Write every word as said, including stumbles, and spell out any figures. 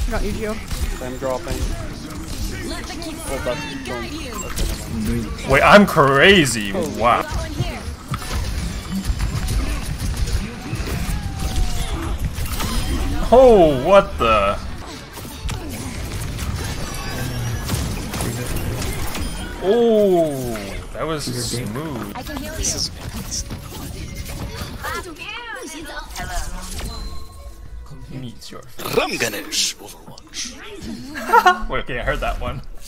Got you, Gio. I'm dropping. Oh, that's don't. Okay, Wait, I'm crazy. Wow. Oh, what the? Oh, that was smooth. This is Meets your RamGanesh Overwatch. Wait, okay, I heard that one.